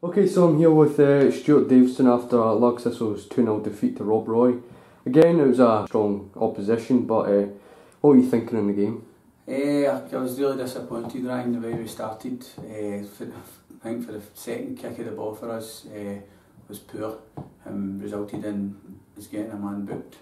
Okay, so I'm here with Stuart Davison after Largs Thistle's 2-0 defeat to Rob Roy. Again, it was a strong opposition, but what were you thinking in the game? I was really disappointed, Ryan, the way we started. I think for the second kick of the ball for us was poor and resulted in us getting a man booked,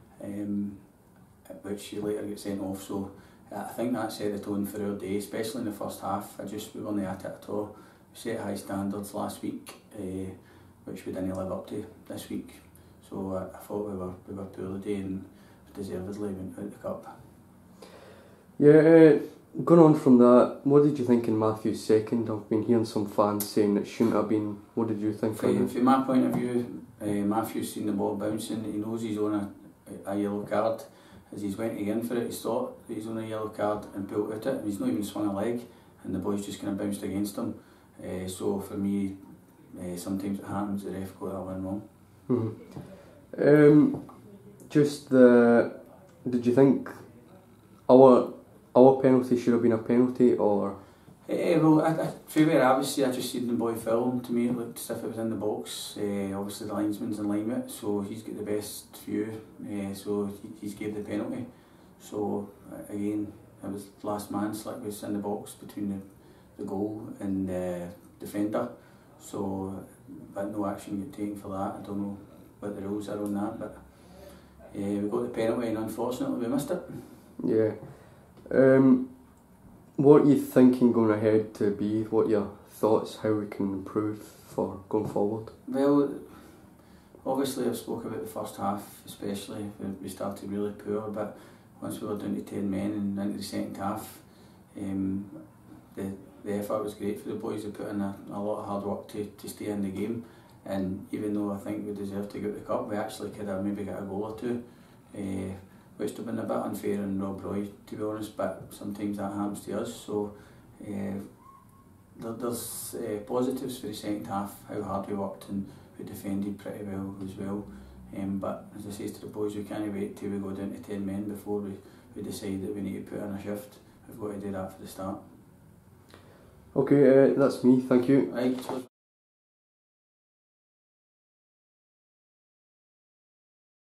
which he later got sent off. So I think that set the tone for our day, especially in the first half. We weren't at it at all. We set high standards last week, which we didn't live up to this week. So I thought we were poor today and deservedly went out the cup. Yeah, going on from that, what did you think in Matthew's second? I've been hearing some fans saying it shouldn't have been. What did you think? From my point of view, Matthew's seen the ball bouncing. He knows he's on a yellow card. As he's went in for it, he's thought he's on a yellow card and pulled out it. He's not even swung a leg, and the boy's just kind of bounced against him. So for me, sometimes it happens. The ref got that one wrong. Did you think our penalty should have been a penalty, or? Well, from where I was, I just seen the boy film. To me, it looked as if it was in the box. Obviously, the linesman's in line with it, so he's got the best view. So he's gave the penalty. So again, it was last man slip was in the box between the goal and the defender. So, but no action got taken for that. I don't know what the rules are on that, but we got the penalty and unfortunately we missed it. Yeah. What are you thinking going ahead to be? What are your thoughts, how we can improve for going forward? Well, obviously I've spoke about the first half, especially when we started really poor, but once we were down to 10 men and into the second half, the effort was great for the boys. They put in a lot of hard work to stay in the game, and even though I think we deserved to get the cup, we actually could have maybe got a goal or two, which would have been a bit unfair on Rob Roy, to be honest, but sometimes that happens to us. So there's positives for the second half, how hard we worked and we defended pretty well as well. But as I say to the boys, we can't wait till we go down to 10 men before we decide that we need to put in a shift. We've got to do that for the start. Okay, that's me, thank you. Right.